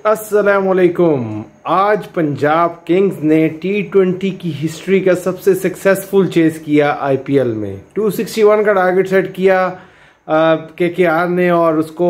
अस्सलामुअलैकुम। आज पंजाब किंग्स ने T20 की हिस्ट्री का सबसे सक्सेसफुल चेस किया आईपीएल में। 261 का टारगेट सेट किया केकेआर ने और उसको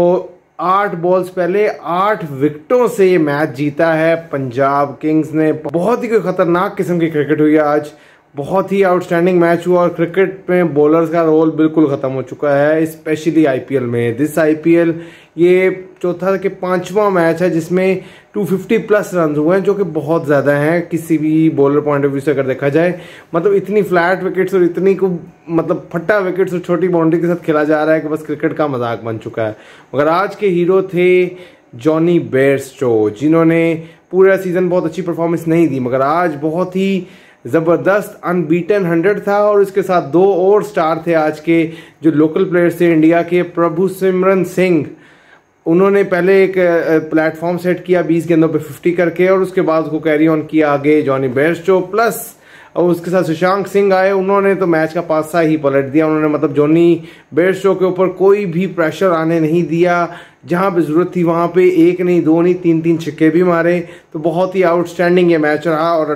8 बॉल्स पहले 8 विकेटों से ये मैच जीता है पंजाब किंग्स ने। बहुत ही कोई खतरनाक किस्म की क्रिकेट हुई है आज, बहुत ही आउटस्टैंडिंग मैच हुआ और क्रिकेट में बॉलर्स का रोल बिल्कुल खत्म हो चुका है, स्पेशली आईपीएल में। दिस आईपीएल ये चौथा के 5वां मैच है जिसमें 250 प्लस रन हुए हैं, जो कि बहुत ज़्यादा हैं किसी भी बॉलर पॉइंट ऑफ व्यू से अगर देखा जाए। मतलब इतनी फ्लैट विकेट्स और इतनी को मतलब फट्टा विकेट्स और छोटी बाउंड्री के साथ खेला जा रहा है कि बस क्रिकेट का मजाक बन चुका है। मगर आज के हीरो थे जॉनी बेयरस्टो, जिन्होंने पूरा सीजन बहुत अच्छी परफॉर्मेंस नहीं दी, मगर आज बहुत ही ज़बरदस्त अनबीटन 100 था। और इसके साथ 2 और स्टार थे आज के जो लोकल प्लेयर्स थे इंडिया के। प्रभुसिमरन सिंह, उन्होंने पहले एक प्लेटफॉर्म सेट किया 20 गेंदों पे 50 करके और उसके बाद उसको कैरी ऑन किया आगे जॉनी बेयरस्टो प्लस और उसके साथ सुशांत सिंह आए। उन्होंने तो मैच का पासा ही पलट दिया। उन्होंने मतलब जॉनी बेयरस्टो के ऊपर कोई भी प्रेशर आने नहीं दिया। जहां पे जरूरत थी वहां पे 1 नहीं 2 नहीं 3 छक्के भी मारे। तो बहुत ही आउटस्टैंडिंग ये मैच रहा और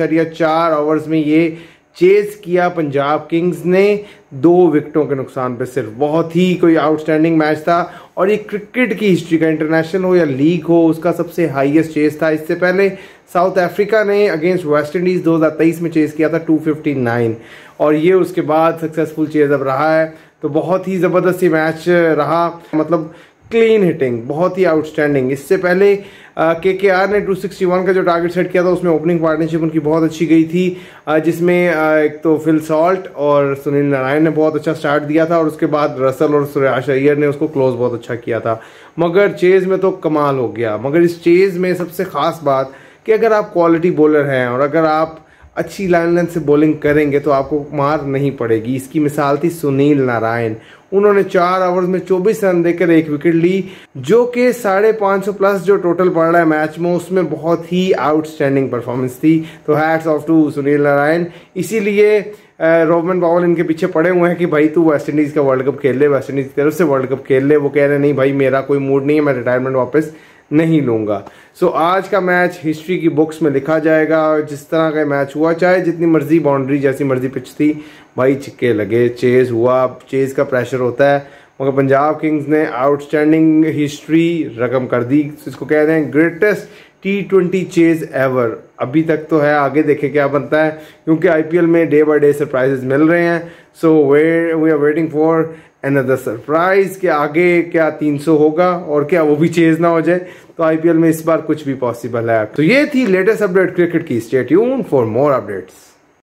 18.4 ओवर्स में ये चेज किया पंजाब किंग्स ने 2 विकेटों के नुकसान पे सिर्फ। बहुत ही कोई आउटस्टैंडिंग मैच था और ये क्रिकेट की हिस्ट्री का, इंटरनेशनल हो या लीग हो, उसका सबसे हाईएस्ट चेज था। इससे पहले साउथ अफ्रीका ने अगेंस्ट वेस्ट इंडीज 2023 में चेज किया था 259 और ये उसके बाद सक्सेसफुल चेज अब रहा है। तो बहुत ही ज़बरदस्त ये मैच रहा, मतलब क्लीन हिटिंग, बहुत ही आउटस्टैंडिंग। इससे पहले केकेआर ने 261 का जो टारगेट सेट किया था उसमें ओपनिंग पार्टनरशिप उनकी बहुत अच्छी गई थी, जिसमें एक तो फिल सॉल्ट और सुनील नारायण ने बहुत अच्छा स्टार्ट दिया था और उसके बाद रसल और सुरेश अय्यर ने उसको क्लोज बहुत अच्छा किया था। मगर चेज में तो कमाल हो गया। मगर इस चेज में सबसे खास बात कि अगर आप क्वालिटी बॉलर हैं और अगर आप अच्छी लाइन लेंथ से बॉलिंग करेंगे तो आपको मार नहीं पड़ेगी। इसकी मिसाल थी सुनील नारायण। उन्होंने 4 ओवर्स में 24 रन देकर 1 विकेट ली, जो कि 550 प्लस जो टोटल पड़ रहा है मैच में, उसमें बहुत ही आउटस्टैंडिंग परफॉर्मेंस थी। तो hats off to Sunil Narine. इसीलिए रोमन बावल इनके पीछे पड़े हुए हैं कि भाई तू वेस्ट इंडीज़ का वर्ल्ड कप खेल ले, वेस्ट इंडीज़ की तरफ से वर्ल्ड कप खेल ले। वो कह रहे नहीं भाई मेरा कोई मूड नहीं है, मैं रिटायरमेंट वापस नहीं लूंगा। सो आज का मैच हिस्ट्री की बुक्स में लिखा जाएगा। जिस तरह का मैच हुआ, चाहे जितनी मर्जी बाउंड्री जैसी मर्जी पिच थी, भाई छिक्के लगे, चेज हुआ, चेज का प्रेशर होता है। मगर पंजाब किंग्स ने आउटस्टैंडिंग हिस्ट्री रकम कर दी। इसको कह रहे हैं ग्रेटेस्ट T20 चेज एवर। अभी तक तो है, आगे देखें क्या बनता है, क्योंकि आईपीएल में डे बाय डे सरप्राइजेस मिल रहे हैं। So we are waiting for another surprise कि आगे क्या 300 होगा और क्या वो भी चेज ना हो जाए। तो आईपीएल में इस बार कुछ भी पॉसिबल है। तो ये थी लेटेस्ट अपडेट क्रिकेट की। Stay tuned for more updates.